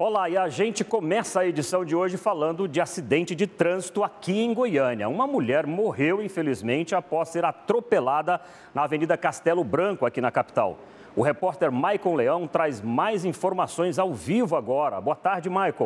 Olá, e a gente começa a edição de hoje falando de acidente de trânsito aqui em Goiânia. Uma mulher morreu, infelizmente, após ser atropelada na Avenida Castelo Branco, aqui na capital. O repórter Maicon Leão traz mais informações ao vivo agora. Boa tarde, Maicon.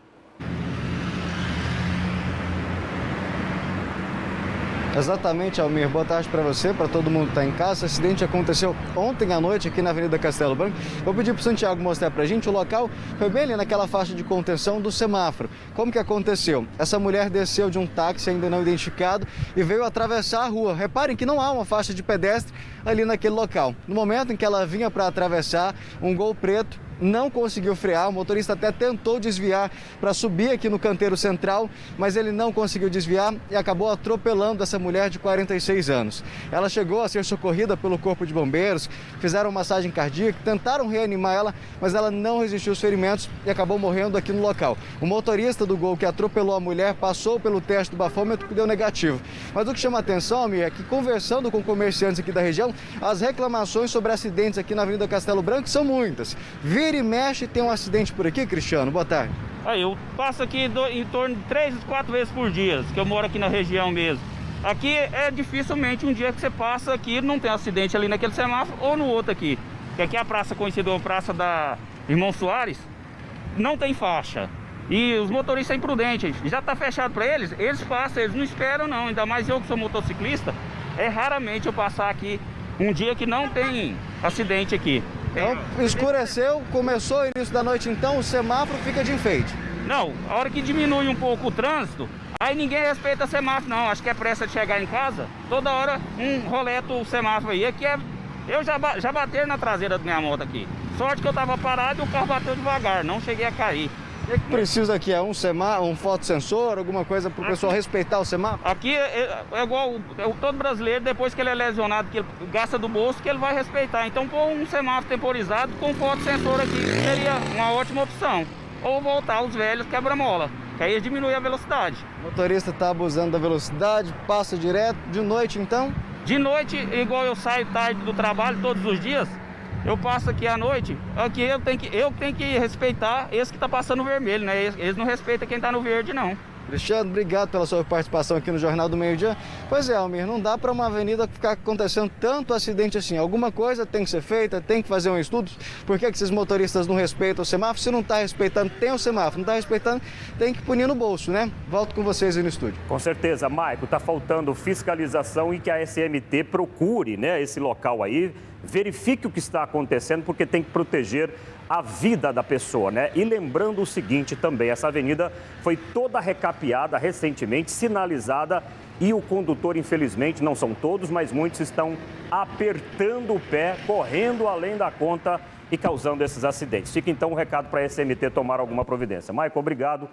Exatamente, Almir. Boa tarde para você, para todo mundo que está em casa. Esse acidente aconteceu ontem à noite aqui na Avenida Castelo Branco. Vou pedir para o Santiago mostrar para a gente. O local foi bem ali naquela faixa de contenção do semáforo. Como que aconteceu? Essa mulher desceu de um táxi ainda não identificado e veio atravessar a rua. Reparem que não há uma faixa de pedestre ali naquele local. No momento em que ela vinha para atravessar, um Gol preto não conseguiu frear, o motorista até tentou desviar para subir aqui no canteiro central, mas ele não conseguiu desviar e acabou atropelando essa mulher de 46 anos. Ela chegou a ser socorrida pelo corpo de bombeiros, fizeram massagem cardíaca, tentaram reanimar ela, mas ela não resistiu aos ferimentos e acabou morrendo aqui no local. O motorista do Gol que atropelou a mulher passou pelo teste do bafômetro que deu negativo. Mas o que chama a atenção, Almir, é que conversando com comerciantes aqui da região, as reclamações sobre acidentes aqui na Avenida Castelo Branco são muitas. Vira e mexe, tem um acidente por aqui, Cristiano? Boa tarde. Eu passo aqui em torno de 3 a 4 vezes por dia, que eu moro aqui na região mesmo. Aqui é dificilmente um dia que você passa aqui, não tem acidente ali naquele semáforo ou no outro aqui. Que aqui é a praça conhecida como Praça da Irmão Soares, não tem faixa. E os motoristas são imprudentes, já está fechado para eles passam, eles não esperam não. Ainda mais eu que sou motociclista, é raramente eu passar aqui um dia que não tem acidente aqui. Então, escureceu, começou o início da noite, então o semáforo fica de enfeite. Não, a hora que diminui um pouco o trânsito, aí ninguém respeita semáforo não, acho que é pressa de chegar em casa, toda hora roleta o semáforo aí, aqui eu já bateram na traseira da minha moto aqui. Sorte que eu tava parado e o carro bateu devagar, não cheguei a cair. O que precisa aqui? É um semáforo, um fotossensor, alguma coisa para o pessoal respeitar o semáforo? Aqui é igual todo brasileiro, depois que ele é lesionado, que ele gasta do bolso, que ele vai respeitar. Então, pôr um semáforo temporizado com fotossensor aqui seria uma ótima opção. Ou voltar os velhos quebra-mola, que aí diminui a velocidade. O motorista está abusando da velocidade, passa direto, de noite então? De noite, igual eu saio tarde do trabalho todos os dias, eu passo aqui à noite, aqui eu tenho que respeitar esse que está passando vermelho, né? Eles não respeitam quem está no verde, não. Cristiano, obrigado pela sua participação aqui no Jornal do Meio-Dia. Pois é, Almir, não dá para uma avenida ficar acontecendo tanto acidente assim. Alguma coisa tem que ser feita, tem que fazer um estudo. Por que esses motoristas não respeitam o semáforo? Se não está respeitando, tem o semáforo. Não está respeitando, tem que punir no bolso, né? Volto com vocês aí no estúdio. Com certeza, Maico, está faltando fiscalização e que a SMT procure, né, esse local aí, verifique o que está acontecendo, porque tem que proteger a vida da pessoa, né? E lembrando o seguinte também, essa avenida foi toda recapeada recentemente, sinalizada, e o condutor, infelizmente, não são todos, mas muitos estão apertando o pé, correndo além da conta e causando esses acidentes. Fica então um recado para a SMT tomar alguma providência. Maicon, obrigado.